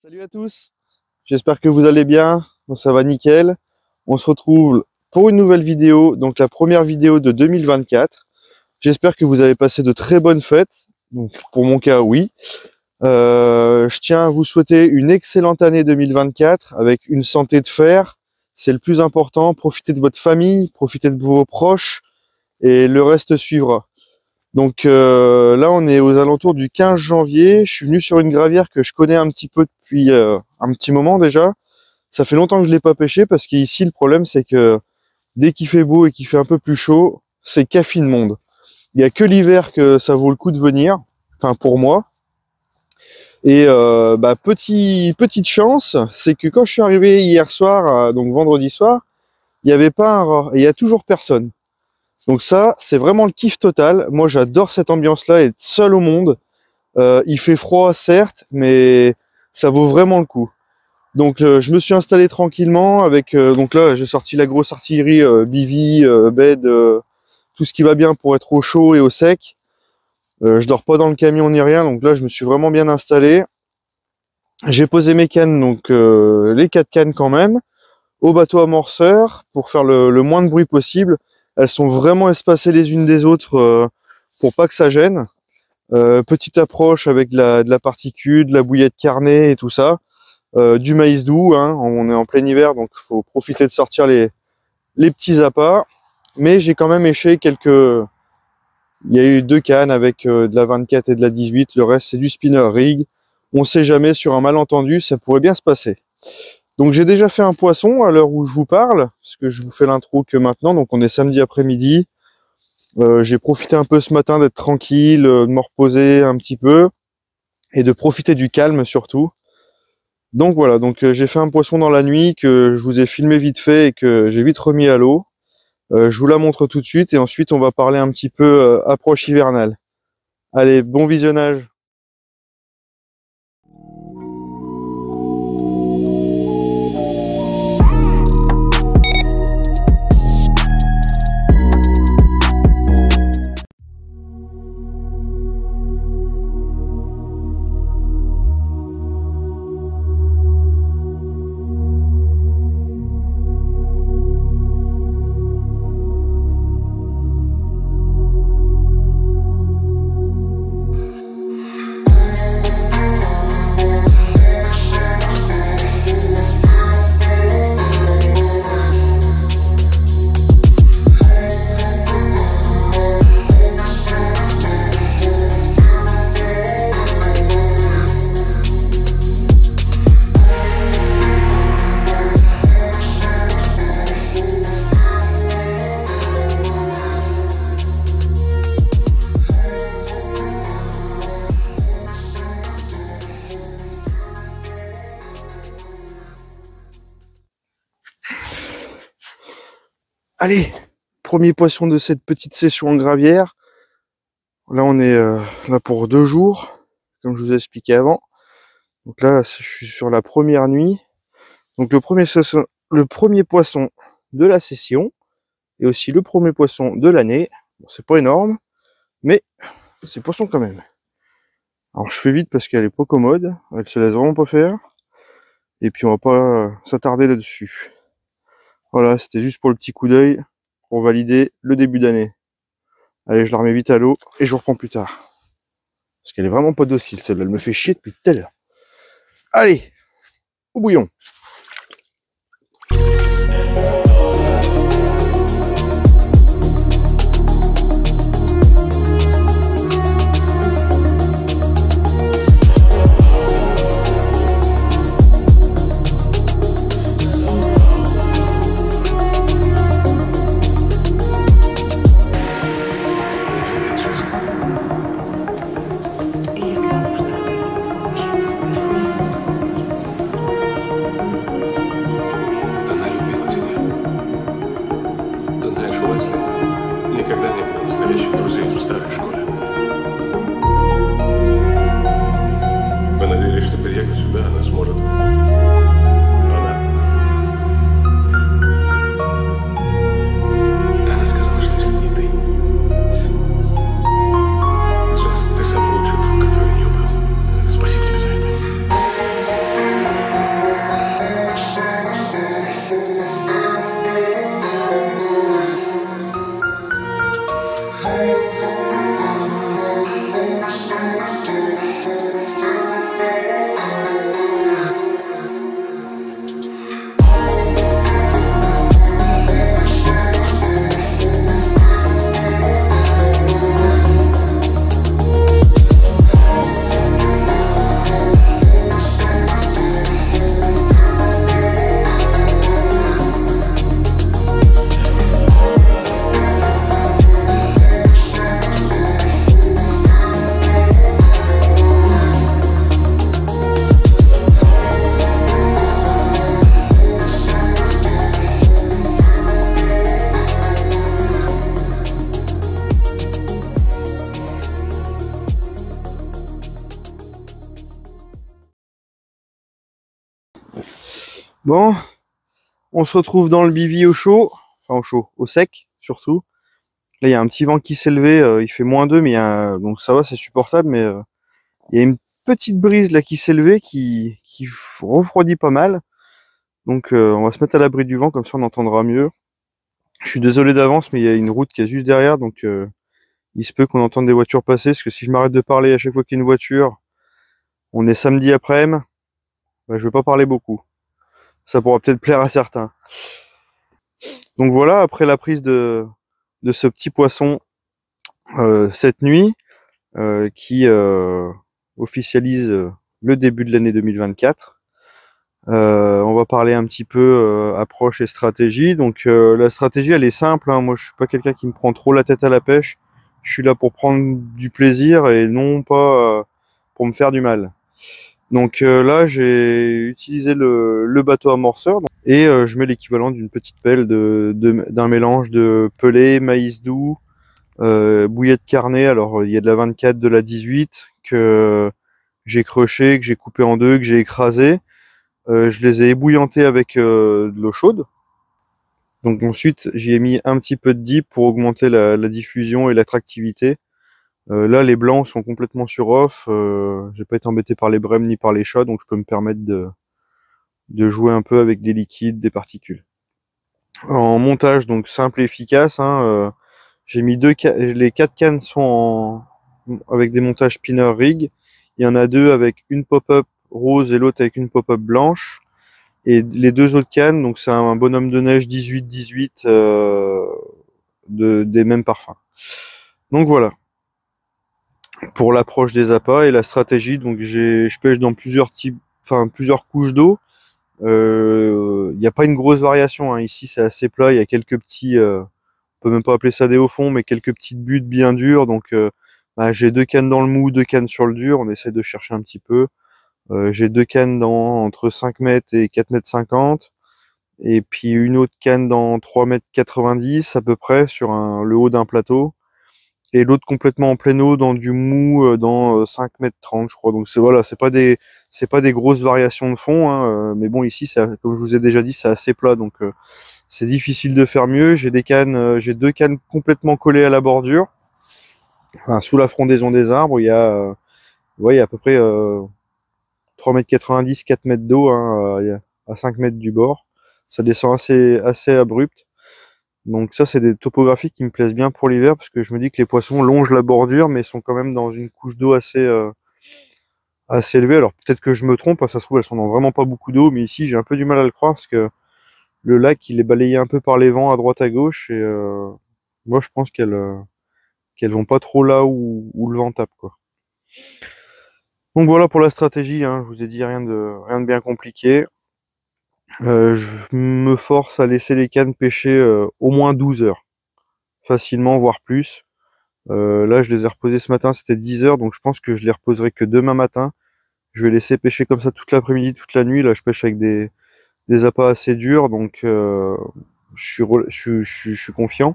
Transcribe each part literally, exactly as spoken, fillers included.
Salut à tous, j'espère que vous allez bien, bon, ça va nickel. On se retrouve pour une nouvelle vidéo, donc la première vidéo de deux mille vingt-quatre. J'espère que vous avez passé de très bonnes fêtes, donc pour mon cas oui. Euh, je tiens à vous souhaiter une excellente année deux mille vingt-quatre avec une santé de fer, c'est le plus important. Profitez de votre famille, profitez de vos proches et le reste suivra. Donc euh, là on est aux alentours du quinze janvier, je suis venu sur une gravière que je connais un petit peu depuis euh, un petit moment déjà. Ça fait longtemps que je l'ai pas pêché parce qu'ici le problème c'est que dès qu'il fait beau et qu'il fait un peu plus chaud, c'est café de monde. Il n'y a que l'hiver que ça vaut le coup de venir, enfin pour moi. Et euh, bah, petit, petite chance, c'est que quand je suis arrivé hier soir, euh, donc vendredi soir, il n'y avait pas un rat et il n'y a toujours personne. Donc ça, c'est vraiment le kiff total. Moi, j'adore cette ambiance-là, être seul au monde. Euh, il fait froid, certes, mais ça vaut vraiment le coup. Donc, euh, je me suis installé tranquillement avec... Euh, donc là, j'ai sorti la grosse artillerie, euh, bivy, euh, bed, euh, tout ce qui va bien pour être au chaud et au sec. Euh, je dors pas dans le camion ni rien, donc là, je me suis vraiment bien installé. J'ai posé mes cannes, donc euh, les quatre cannes quand même, au bateau amorceur pour faire le, le moins de bruit possible. Elles sont vraiment espacées les unes des autres euh, pour pas que ça gêne. Euh, petite approche avec de la, de la particule, de la bouillette carnée et tout ça. Euh, du maïs doux, hein. On est en plein hiver, donc il faut profiter de sortir les, les petits appâts. Mais j'ai quand même éché quelques... Il y a eu deux cannes avec euh, de la vingt-quatre et de la dix-huit. Le reste, c'est du spinner rig. On sait jamais, sur un malentendu, ça pourrait bien se passer. Donc j'ai déjà fait un poisson à l'heure où je vous parle, parce que je vous fais l'intro que maintenant, donc on est samedi après-midi. Euh, j'ai profité un peu ce matin d'être tranquille, euh, de me reposer un petit peu, et de profiter du calme surtout. Donc voilà, donc euh, j'ai fait un poisson dans la nuit que je vous ai filmé vite fait et que j'ai vite remis à l'eau. Euh, je vous la montre tout de suite et ensuite on va parler un petit peu euh, approche hivernale. Allez, bon visionnage. Allez, premier poisson de cette petite session en gravière. Là, on est euh, là pour deux jours, comme je vous ai expliqué avant. Donc là, je suis sur la première nuit. Donc le premier, le premier poisson de la session, et aussi le premier poisson de l'année. Bon, c'est pas énorme, mais c'est poisson quand même. Alors je fais vite parce qu'elle est pas commode, elle se laisse vraiment pas faire. Et puis on va pas s'attarder là-dessus. Voilà, c'était juste pour le petit coup d'œil, pour valider le début d'année. Allez, je la remets vite à l'eau et je vous reprends plus tard. Parce qu'elle est vraiment pas docile, celle-là, elle me fait chier depuis tout à l'heure. Allez, au bouillon. Bon, on se retrouve dans le bivy au chaud, enfin au chaud, au sec surtout. Là, il y a un petit vent qui s'est levé, euh, il fait moins deux, mais il y a, donc ça va, c'est supportable, mais euh, il y a une petite brise là qui s'est levée qui, qui refroidit pas mal. Donc euh, on va se mettre à l'abri du vent, comme ça on entendra mieux. Je suis désolé d'avance, mais il y a une route qui est juste derrière, donc euh, il se peut qu'on entende des voitures passer, parce que si je m'arrête de parler à chaque fois qu'il y a une voiture, on est samedi après-midi, bah, je vais pas parler beaucoup. Ça pourra peut-être plaire à certains. Donc voilà, après la prise de, de ce petit poisson euh, cette nuit, euh, qui euh, officialise euh, le début de l'année deux mille vingt-quatre, euh, on va parler un petit peu euh, approche et stratégie. Donc euh, la stratégie, elle est simple, hein. Moi, je suis pas quelqu'un qui me prend trop la tête à la pêche. Je suis là pour prendre du plaisir et non pas euh, pour me faire du mal. Donc euh, là, j'ai utilisé le, le bateau amorceur et euh, je mets l'équivalent d'une petite pelle de, de- d'un mélange de pelé, maïs doux, euh, bouillie de carnet. Alors il y a de la vingt-quatre, de la dix-huit que j'ai croché, que j'ai coupé en deux, que j'ai écrasé. Euh, je les ai ébouillantés avec euh, de l'eau chaude. Donc ensuite, j'y ai mis un petit peu de dip pour augmenter la, la diffusion et l'attractivité. Euh, là, les blancs sont complètement sur off. Euh, j'ai pas été embêté par les brèmes ni par les chats, donc je peux me permettre de, de jouer un peu avec des liquides, des particules. En montage, donc simple et efficace, hein, euh, j'ai mis deux ca- les quatre cannes sont en, avec des montages spinner rig. Il y en a deux avec une pop-up rose et l'autre avec une pop-up blanche. Et les deux autres cannes, donc c'est un bonhomme de neige dix-huit dix-huit euh, de, des mêmes parfums. Donc voilà, pour l'approche des appâts et la stratégie, donc j'ai, je pêche dans plusieurs types, enfin plusieurs couches d'eau. Il euh, n'y a pas une grosse variation, hein. Ici c'est assez plat, il y a quelques petits, euh, on peut même pas appeler ça des hauts fonds, mais quelques petites buttes bien dures. Donc euh, bah, j'ai deux cannes dans le mou, deux cannes sur le dur, on essaie de chercher un petit peu. Euh, j'ai deux cannes dans entre cinq mètres et quatre mètres cinquante. Et puis une autre canne dans trois mètres quatre-vingt-dix à peu près sur un, le haut d'un plateau. Et l'autre complètement en pleine eau dans du mou euh, dans euh, cinq mètres trente je crois. Donc c'est voilà, c'est pas des c'est pas des grosses variations de fond, hein, euh, mais bon ici c'est comme je vous ai déjà dit c'est assez plat donc euh, c'est difficile de faire mieux. J'ai des cannes, euh, j'ai deux cannes complètement collées à la bordure, enfin, sous la frondaison des arbres. Il y a euh, ouais, il y a à peu près euh, trois mètres quatre-vingt-dix, quatre mètres d'eau, hein, euh, à cinq mètres du bord. Ça descend assez assez abrupt. Donc ça, c'est des topographies qui me plaisent bien pour l'hiver parce que je me dis que les poissons longent la bordure mais sont quand même dans une couche d'eau assez euh, assez élevée. Alors peut-être que je me trompe, hein, ça se trouve elles sont dans vraiment pas beaucoup d'eau, mais ici j'ai un peu du mal à le croire parce que le lac il est balayé un peu par les vents à droite à gauche et euh, moi je pense qu'elles euh, qu'elles vont pas trop là où, où le vent tape quoi. Donc voilà pour la stratégie, hein, je vous ai dit rien de rien de bien compliqué. Euh, je me force à laisser les cannes pêcher euh, au moins douze heures, facilement voire plus. Euh, là, je les ai reposés ce matin, c'était dix heures, donc je pense que je les reposerai que demain matin. Je vais laisser pêcher comme ça toute l'après-midi, toute la nuit. Là, je pêche avec des, des appâts assez durs, donc euh, je, suis, je, je, je suis confiant.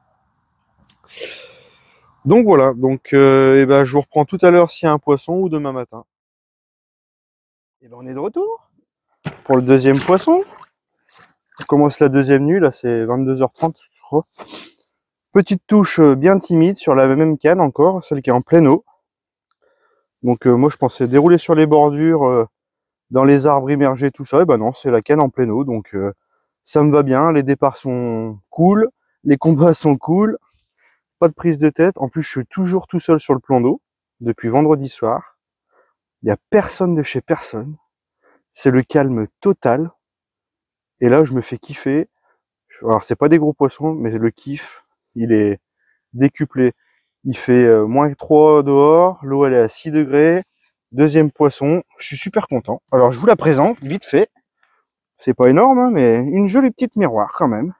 Donc voilà, donc euh, eh ben, je vous reprends tout à l'heure s'il y a un poisson ou demain matin. Et ben, on est de retour pour le deuxième poisson. On commence la deuxième nuit, là c'est vingt-deux heures trente, je crois. Petite touche bien timide sur la même canne encore, celle qui est en pleine eau. Donc euh, moi je pensais dérouler sur les bordures, euh, dans les arbres immergés, tout ça, et ben non, c'est la canne en pleine eau, donc euh, ça me va bien, les départs sont cool, les combats sont cool, pas de prise de tête, en plus je suis toujours tout seul sur le plan d'eau, depuis vendredi soir, il n'y a personne de chez personne, c'est le calme total, et là je me fais kiffer, alors c'est pas des gros poissons, mais le kiff, il est décuplé, il fait euh, moins trois dehors, l'eau elle est à six degrés, deuxième poisson, je suis super content, alors je vous la présente vite fait. C'est pas énorme, hein, mais une jolie petite miroir quand même.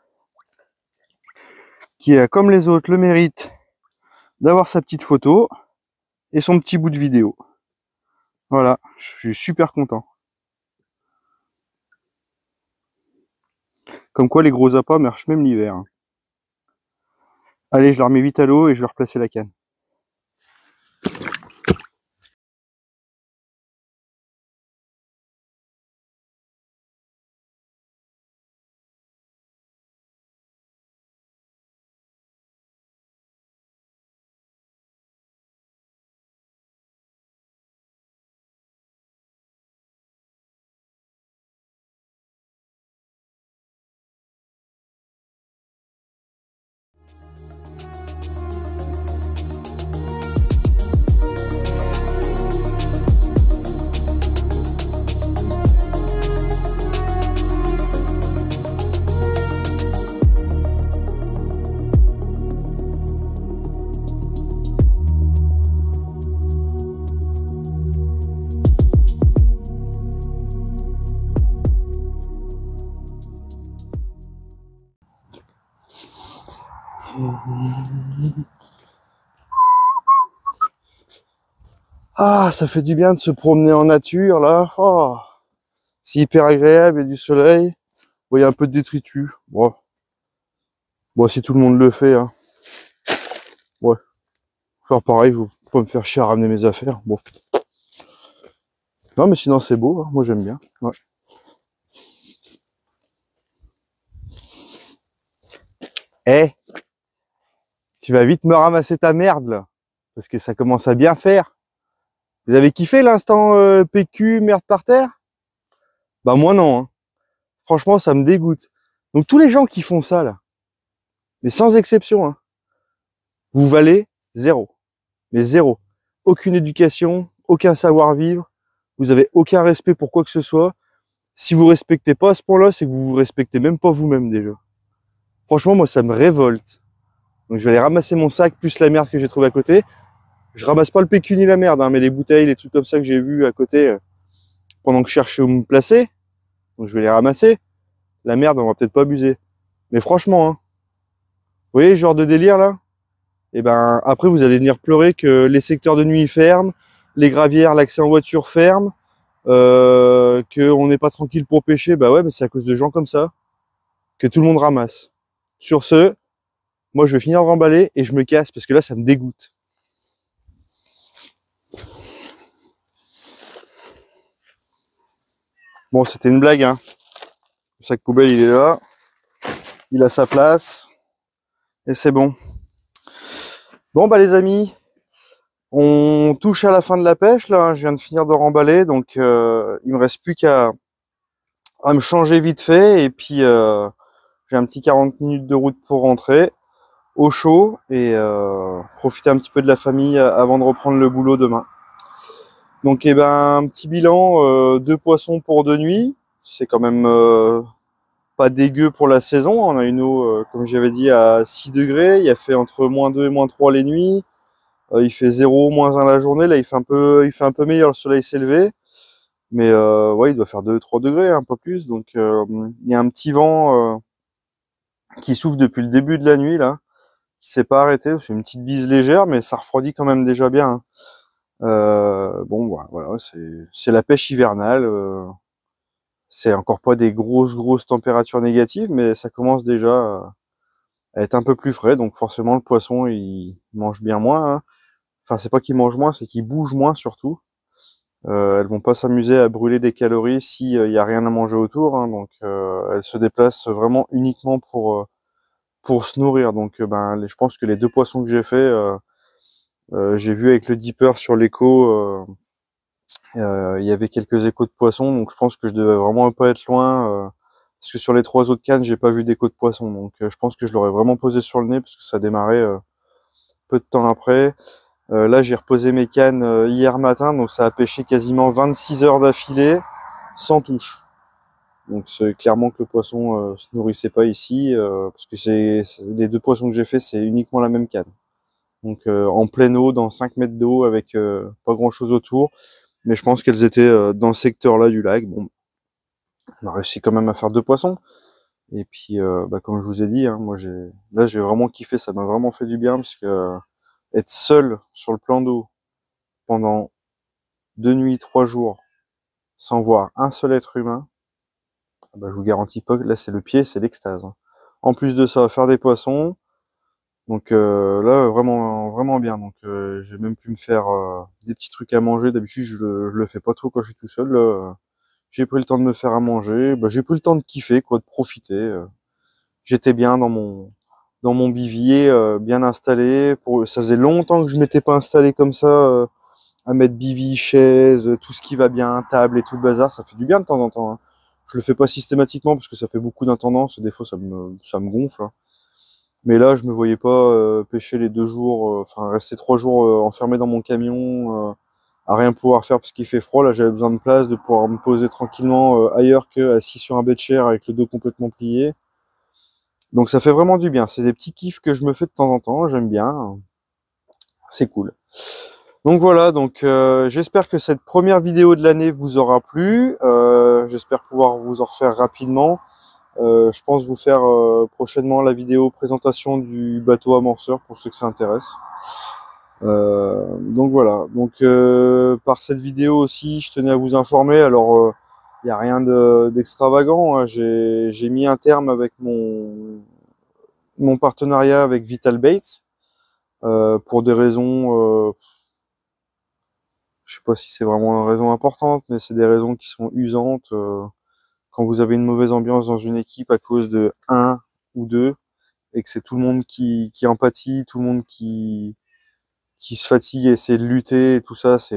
Qui a, comme les autres, le mérite d'avoir sa petite photo et son petit bout de vidéo. Voilà, je suis super content. Comme quoi les gros appâts marchent même l'hiver. Allez, je la remets vite à l'eau et je vais replacer la canne. Ah, ça fait du bien de se promener en nature, là. Oh, c'est hyper agréable, il y a du soleil. Bon, il y a un peu de détritus. Bon, bon si tout le monde le fait, hein. Ouais. Faire pareil, je vais pas me faire chier à ramener mes affaires. Bon. Non, mais sinon, c'est beau, hein. Moi, j'aime bien. Ouais. Eh, hey, tu vas vite me ramasser ta merde, là. Parce que ça commence à bien faire. Vous avez kiffé l'instant euh, P Q, merde par terre? Bah moi non, hein. Franchement, ça me dégoûte. Donc tous les gens qui font ça, là, mais sans exception, hein, vous valez zéro. Mais zéro. Aucune éducation, aucun savoir-vivre, vous avez aucun respect pour quoi que ce soit. Si vous respectez pas à ce point-là, c'est que vous vous respectez même pas vous-même déjà. Franchement, moi, ça me révolte. Donc je vais aller ramasser mon sac, plus la merde que j'ai trouvé à côté. Je ramasse pas le P Q ni la merde, hein, mais les bouteilles, les trucs comme ça que j'ai vus à côté euh, pendant que je cherchais où me placer. Donc je vais les ramasser. La merde, on va peut-être pas abuser. Mais franchement, hein, vous voyez ce genre de délire là? Et ben après vous allez venir pleurer que les secteurs de nuit ferment, les gravières, l'accès en voiture ferme, euh, qu'on n'est pas tranquille pour pêcher. Bah ouais, mais c'est à cause de gens comme ça que tout le monde ramasse. Sur ce, moi je vais finir de remballer et je me casse parce que là ça me dégoûte. Bon, c'était une blague, hein. Le sac poubelle il est là, il a sa place et c'est bon. Bon bah les amis, on touche à la fin de la pêche là, hein. Je viens de finir de remballer, donc euh, il me reste plus qu'à à me changer vite fait et puis euh, j'ai un petit quarante minutes de route pour rentrer au chaud et euh, profiter un petit peu de la famille avant de reprendre le boulot demain. Donc eh ben un petit bilan, euh, deux poissons pour deux nuits, c'est quand même euh, pas dégueu pour la saison. On a une eau, euh, comme j'avais dit, à six degrés, il a fait entre moins deux et moins trois les nuits. Euh, il fait zéro, moins un la journée. Là, il fait un peu, il fait un peu meilleur. Le soleil s'est levé. Mais euh, ouais, il doit faire deux trois degrés, un peu plus. Donc, euh, il y a un petit vent euh, qui souffle depuis le début de la nuit, là, qui s'est pas arrêté. C'est une petite bise légère, mais ça refroidit quand même déjà bien, hein. Euh, bon, voilà, voilà c'est c'est la pêche hivernale. Euh, c'est encore pas des grosses, grosses températures négatives, mais ça commence déjà à être un peu plus frais. Donc, forcément, le poisson, il mange bien moins, hein. Enfin, c'est pas qu'ils mangent moins, c'est qu'ils bougent moins surtout. Euh, elles vont pas s'amuser à brûler des calories s'il y a rien à manger autour, hein. Donc euh, elles se déplacent vraiment uniquement pour euh, pour se nourrir. Donc euh, ben les, je pense que les deux poissons que j'ai fait, euh, euh, j'ai vu avec le dipper sur l'écho, euh, euh, il y avait quelques échos de poissons, donc je pense que je devais vraiment pas être loin. Euh, parce que sur les trois autres cannes, j'ai pas vu d'échos de poissons, donc euh, je pense que je l'aurais vraiment posé sur le nez parce que ça démarrait euh, peu de temps après. Euh, là, j'ai reposé mes cannes euh, hier matin, donc ça a pêché quasiment vingt-six heures d'affilée, sans touche. Donc c'est clairement que le poisson euh, se nourrissait pas ici, euh, parce que c'est les deux poissons que j'ai fait, c'est uniquement la même canne. Donc euh, en pleine eau, dans cinq mètres d'eau, avec euh, pas grand chose autour. Mais je pense qu'elles étaient euh, dans le secteur-là du lac. Bon, on a réussi quand même à faire deux poissons. Et puis, euh, bah, comme je vous ai dit, hein, moi j'ai là j'ai vraiment kiffé, ça m'a vraiment fait du bien, parce que euh, être seul sur le plan d'eau pendant deux nuits, trois jours, sans voir un seul être humain, bah, je vous garantis pas que là c'est le pied, c'est l'extase, hein. En plus de ça, faire des poissons, donc euh, là vraiment vraiment bien. Donc euh, j'ai même pu me faire euh, des petits trucs à manger. D'habitude je le, je le fais pas trop quand je suis tout seul. Là, j'ai pris le temps de me faire à manger, bah, j'ai pris le temps de kiffer, quoi, de profiter. Euh. J'étais bien dans mon dans mon bivier, euh, bien installé. Pour ça faisait longtemps que je m'étais pas installé comme ça. Euh, à mettre bivy, chaise, tout ce qui va bien, table et tout le bazar, ça fait du bien de temps en temps, hein. Je le fais pas systématiquement parce que ça fait beaucoup d'intendance, des fois ça me, ça me gonfle, hein. Mais là, je me voyais pas euh, pêcher les deux jours, euh, enfin rester trois jours euh, enfermé dans mon camion, euh, à rien pouvoir faire parce qu'il fait froid. Là, j'avais besoin de place, de pouvoir me poser tranquillement euh, ailleurs que assis sur un bed chair avec le dos complètement plié. Donc ça fait vraiment du bien. C'est des petits kiffs que je me fais de temps en temps, j'aime bien. C'est cool. Donc voilà, donc euh, j'espère que cette première vidéo de l'année vous aura plu. Euh, j'espère pouvoir vous en refaire rapidement. Euh, je pense vous faire euh, prochainement la vidéo présentation du bateau amorceur pour ceux que ça intéresse. Euh, donc voilà, donc euh, par cette vidéo aussi, je tenais à vous informer. Alors, il euh, n'y a rien d'extravagant, hein. J'ai j'ai mis un terme avec mon, mon partenariat avec Vital Baits euh, pour des raisons, euh, je sais pas si c'est vraiment une raison importante, mais c'est des raisons qui sont usantes. Euh, quand vous avez une mauvaise ambiance dans une équipe à cause de un ou deux, et que c'est tout le monde qui, qui empathie, tout le monde qui qui se fatigue et essaie de lutter et tout ça, c'est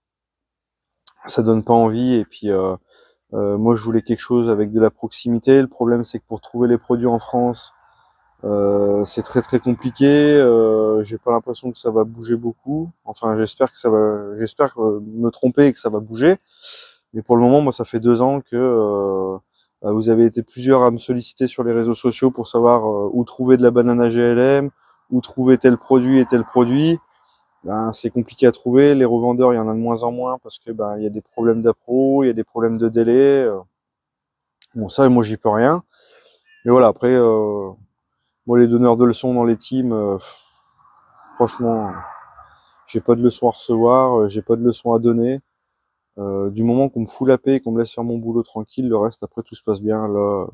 ça donne pas envie. Et puis euh, euh, moi je voulais quelque chose avec de la proximité. Le problème c'est que pour trouver les produits en France, euh, c'est très très compliqué. Euh, j'ai pas l'impression que ça va bouger beaucoup. Enfin j'espère que ça va, j'espère me tromper et que ça va bouger. Mais pour le moment, moi ça fait deux ans que euh, vous avez été plusieurs à me solliciter sur les réseaux sociaux pour savoir euh, où trouver de la banane à G L M, où trouver tel produit et tel produit. Ben, c'est compliqué à trouver. Les revendeurs, il y en a de moins en moins parce que ben, il y a des problèmes d'appro, il y a des problèmes de délai. Bon, ça, moi, j'y peux rien. Mais voilà, après, euh, moi, les donneurs de leçons dans les teams, euh, franchement, j'ai pas de leçons à recevoir, j'ai pas de leçons à donner. Euh, du moment qu'on me fout la paix, qu'on me laisse faire mon boulot tranquille, le reste, après, tout se passe bien. Là,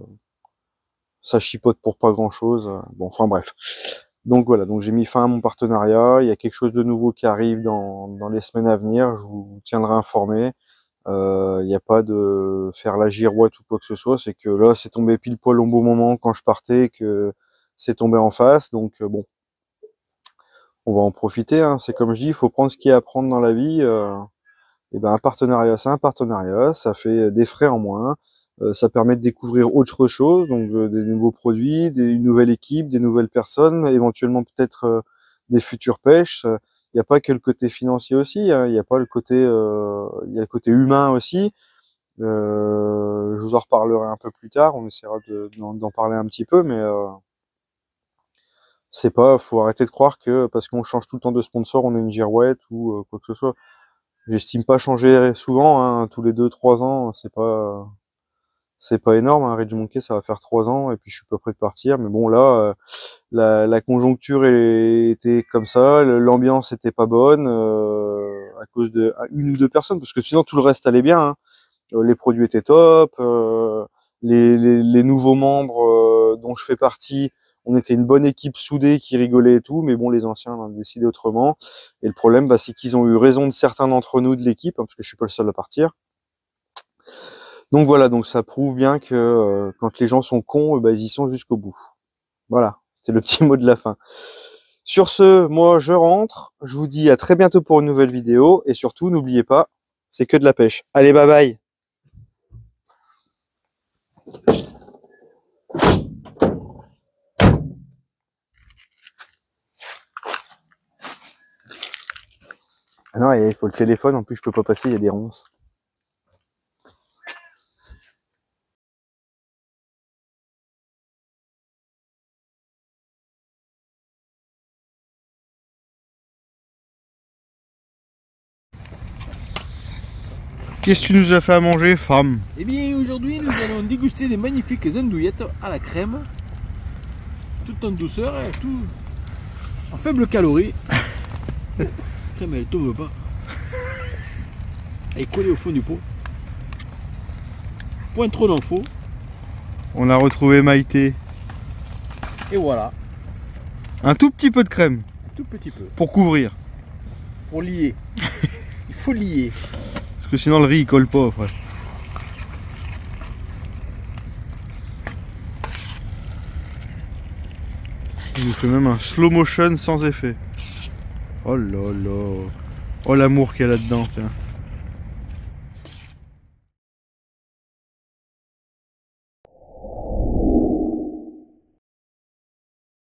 ça chipote pour pas grand-chose. Bon, enfin bref. Donc voilà, donc j'ai mis fin à mon partenariat. Il y a quelque chose de nouveau qui arrive dans, dans les semaines à venir. Je vous tiendrai informé. Euh, il n'y a pas de faire la girouette ou quoi que ce soit. C'est que là, c'est tombé pile poil au bon moment quand je partais, que c'est tombé en face. Donc euh, bon, on va en profiter. Hein. C'est comme je dis, il faut prendre ce qu'il y a à prendre dans la vie. Euh, et ben un partenariat, c'est un partenariat. Ça fait des frais en moins. Euh, ça permet de découvrir autre chose, donc euh, des nouveaux produits, des, une nouvelle équipe, des nouvelles personnes, éventuellement peut-être euh, des futures pêches. Il n'y a pas que le côté financier aussi, hein, il n'y a pas le côté, euh, il y a le côté humain aussi. Euh, je vous en reparlerai un peu plus tard, on essaiera d'en parler un petit peu, mais euh, c'est pas, faut arrêter de croire que parce qu'on change tout le temps de sponsor, on est une girouette ou euh, quoi que ce soit. J'estime pas changer souvent, hein, tous les deux trois ans, c'est pas c'est pas énorme, hein. Rich Monkey, ça va faire trois ans et puis je suis pas prêt de partir. Mais bon, là, euh, la, la conjoncture était comme ça, l'ambiance était pas bonne euh, à cause de une ou deux personnes, parce que sinon tout le reste allait bien. Hein. Les produits étaient top, euh, les, les, les nouveaux membres euh, dont je fais partie, on était une bonne équipe soudée qui rigolait et tout. Mais bon, les anciens ont décidé autrement. Et le problème, bah, c'est qu'ils ont eu raison de certains d'entre nous de l'équipe, hein, parce que je suis pas le seul à partir. Donc voilà, donc ça prouve bien que euh, quand les gens sont cons, eh ben, ils y sont jusqu'au bout. Voilà, c'était le petit mot de la fin. Sur ce, moi je rentre, je vous dis à très bientôt pour une nouvelle vidéo, et surtout n'oubliez pas, c'est que de la pêche. Allez, bye bye. Ah non, il faut le téléphone, en plus je peux pas passer, il y a des ronces. Qu'est-ce que tu nous as fait à manger, femme? Eh bien, aujourd'hui, nous allons déguster des magnifiques andouillettes à la crème, tout en douceur et tout en faible calorie. La crème, elle tombe pas. Elle est collée au fond du pot. Point trop d'infos. On a retrouvé Maïté. Et voilà. Un tout petit peu de crème. Un tout petit peu. Pour couvrir. Pour lier. Il faut lier. Parce que sinon le riz il colle pas, frère. Il nous fait même un slow motion sans effet. Oh là là. Oh l'amour qu'il y a là-dedans, tiens.